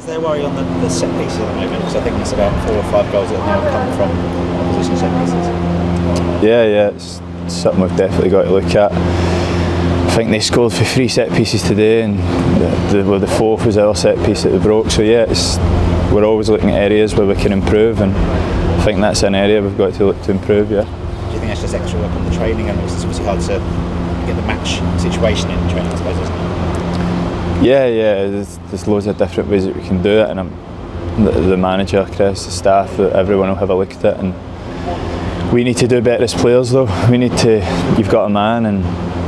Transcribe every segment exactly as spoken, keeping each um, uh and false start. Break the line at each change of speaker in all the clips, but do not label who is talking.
Is there a worry on the, the set pieces at the moment? Because I think there's about four or five goals that now come from opposition set pieces.
Yeah, yeah, it's, it's something we've definitely got to look at. I think they scored for three set pieces today, and the, the, well, the fourth was our set piece that they broke. So yeah, it's, we're always looking at areas where we can improve, and I think that's an area we've got to look to improve. Yeah.
Do you think that's just extra work on the training, and it's obviously hard to get the match situation in training, I suppose, isn't it?
Yeah, yeah. There's, there's loads of different ways that we can do it, and I'm, the, the manager, Chris, the staff, everyone will have a look at it, and we need to do better as players. Though we need to. You've got a man, and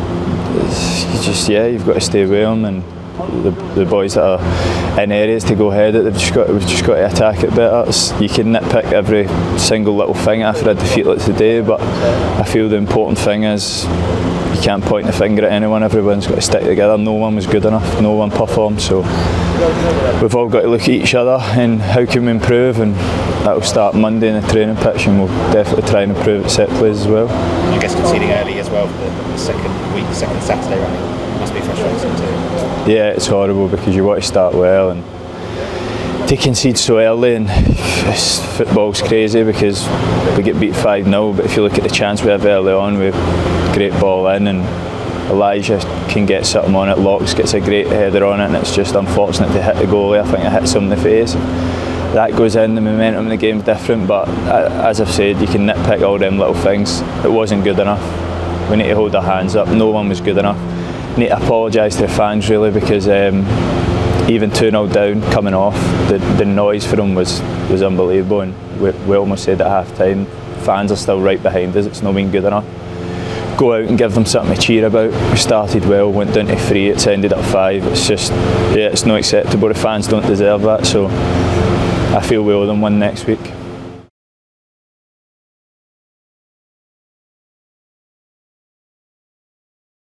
you just yeah, you've got to stay with him, and the, the boys that are in areas to go ahead, they've just got we've just got to attack it better. It's, you can nitpick every single little thing after a defeat like today, but I feel the important thing is you can't point the finger at anyone. Everyone's got to stick together. No one was good enough. No one performed. So we've all got to look at each other and how can we improve, and that'll start Monday in the training pitch, and we'll definitely try and improve at set plays as well.
I guess conceding early as well for the, the second week, second Saturday running must be frustrating too.
Yeah, it's horrible because you want to start well, and to concede so early, and it's, football's crazy because we get beat five nil, but if you look at the chance we have early on, we have great ball in, and Elijah can get something on it, Locks gets a great header on it, and it's just unfortunate to hit the goalie. I think it hits him in the face. That goes in, the momentum in the game's different, but as I've said, you can nitpick all them little things. It wasn't good enough. We need to hold our hands up. No one was good enough. Need to apologise to the fans really, because um, even two nil down coming off, the, the noise for them was, was unbelievable, and we, we almost said at half time, fans are still right behind us, it's not been good enough. Go out and give them something to cheer about. We started well, went down to three, it's ended at five. It's just, yeah, it's not acceptable. The fans don't deserve that, so I feel we owe them one next week.